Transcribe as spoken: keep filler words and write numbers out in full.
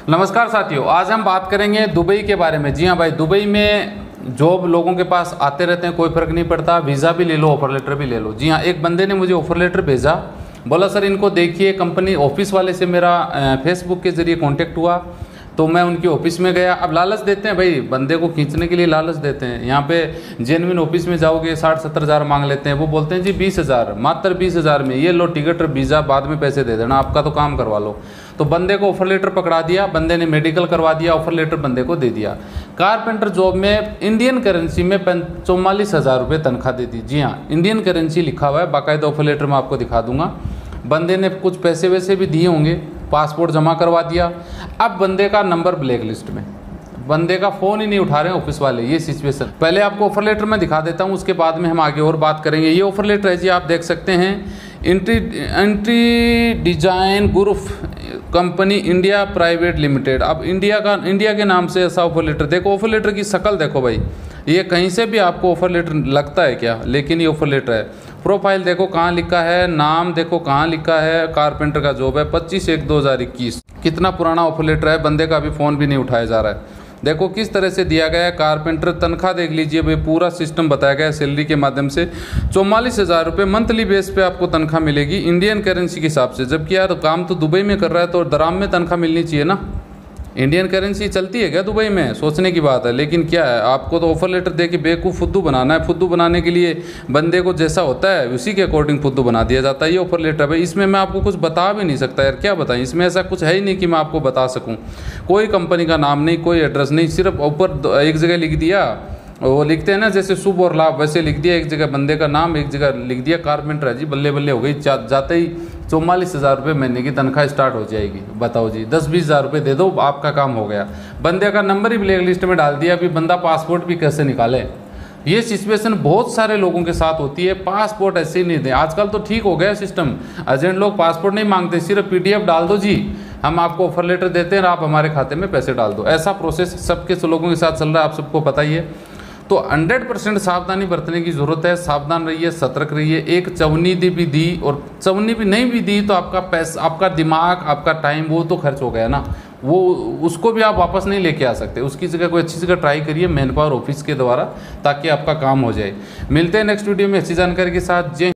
नमस्कार साथियों, आज हम बात करेंगे दुबई के बारे में। जी हाँ भाई, दुबई में जॉब लोगों के पास आते रहते हैं, कोई फ़र्क नहीं पड़ता। वीज़ा भी ले लो, ऑफर लेटर भी ले लो। जी हाँ, एक बंदे ने मुझे ऑफर लेटर भेजा, बोला सर इनको देखिए। कंपनी ऑफिस वाले से मेरा फेसबुक के ज़रिए कांटेक्ट हुआ, तो मैं उनकी ऑफिस में गया। अब लालच देते हैं भाई, बंदे को खींचने के लिए लालच देते हैं। यहाँ पे जेन्युइन ऑफिस में जाओगे साठ सत्तर हज़ार मांग लेते हैं। वो बोलते हैं जी बीस हज़ार, मात्र बीस हज़ार में ये लो टिकट और वीज़ा, बाद में पैसे दे देना, आपका तो काम करवा लो। तो बंदे को ऑफर लेटर पकड़ा दिया, बंदे ने मेडिकल करवा दिया, ऑफर लेटर बंदे को दे दिया। कारपेंटर जॉब में इंडियन करेंसी में चौवालीस हज़ार रुपये तनख्वाह दे दी। जी हाँ, इंडियन करेंसी लिखा हुआ है, बाकायदा ऑफर लेटर मैं आपको दिखा दूंगा। बंदे ने कुछ पैसे वैसे भी दिए होंगे, पासपोर्ट जमा करवा दिया। अब बंदे का नंबर ब्लैक लिस्ट में, बंदे का फ़ोन ही नहीं उठा रहे हैं ऑफिस वाले। ये सिचुएशन, पहले आपको ऑफर लेटर मैं दिखा देता हूँ, उसके बाद में हम आगे और बात करेंगे। ये ऑफर लेटर है जी, आप देख सकते हैं। Entry entry design group company India private limited. अब इंडिया का, इंडिया के नाम से ऐसा ऑफर लेटर। देखो ऑफर लेटर की शक्ल देखो भाई, ये कहीं से भी आपको ऑफर लेटर लगता है क्या? लेकिन ये ऑफर लेटर है। प्रोफाइल देखो कहाँ लिखा है, नाम देखो कहाँ लिखा है, कारपेंटर का जॉब है, पच्चीस एक दो हज़ार इक्कीस। कितना पुराना ऑफर लेटर है, बंदे का अभी फ़ोन भी नहीं उठाया जा रहा है। देखो किस तरह से दिया गया है। कारपेंटर तनख्वाह देख लीजिए भाई, पूरा सिस्टम बताया गया है। सैलरी के माध्यम से चौवालीस हज़ार रुपये मंथली बेस पे आपको तनख्वाह मिलेगी इंडियन करेंसी के हिसाब से। जबकि यार काम तो दुबई में कर रहा है, तो दराम में तनख्वाह मिलनी चाहिए ना। इंडियन करेंसी चलती है क्या दुबई में? सोचने की बात है। लेकिन क्या है, आपको तो ऑफर लेटर दे के बेवकूफ़ फुद्दू बनाना है। फुद्दू बनाने के लिए बंदे को जैसा होता है उसी के अकॉर्डिंग फुद्दू बना दिया जाता है। ये ऑफर लेटर भाई, इसमें मैं आपको कुछ बता भी नहीं सकता यार, क्या बताएं। इसमें ऐसा कुछ है ही नहीं कि मैं आपको बता सकूँ। कोई कंपनी का नाम नहीं, कोई एड्रेस नहीं, सिर्फ ऊपर एक जगह लिख दिया, वो लिखते हैं ना जैसे शुभ और लाभ, वैसे लिख दिया। एक जगह बंदे का नाम, एक जगह लिख दिया कारपेंटर है जी, बल्ले बल्ले हो गई। जा, जाते ही चौवालीस हज़ार रुपये महीने की तनख्वाह स्टार्ट हो जाएगी। बताओ जी, दस बीस हज़ार रुपये दे दो, आपका काम हो गया। बंदे का नंबर ही ब्लैक लिस्ट में डाल दिया। अभी बंदा पासपोर्ट भी कैसे निकाले? ये सिचुएशन बहुत सारे लोगों के साथ होती है। पासपोर्ट ऐसे ही नहीं दे। आजकल तो ठीक हो गया सिस्टम, एजेंट लोग पासपोर्ट नहीं मांगते, सिर्फ पीडीएफ डाल दो जी, हम आपको ऑफर लेटर देते हैं, आप हमारे खाते में पैसे डाल दो। ऐसा प्रोसेस सबके लोगों के साथ चल रहा है, आप सबको पता ही है। तो हंड्रेड परसेंट सावधानी बरतने की ज़रूरत है। सावधान रहिए, सतर्क रहिए। एक चवन्नी दी भी दी और चवन्नी भी नहीं भी दी तो आपका पैसा, आपका दिमाग, आपका टाइम, वो तो खर्च हो गया ना। वो उसको भी आप वापस नहीं लेके आ सकते। उसकी जगह कोई अच्छी जगह ट्राई करिए मैन पावर ऑफिस के द्वारा, ताकि आपका काम हो जाए। मिलते हैं नेक्स्ट वीडियो में अच्छी जानकारी के साथ। जय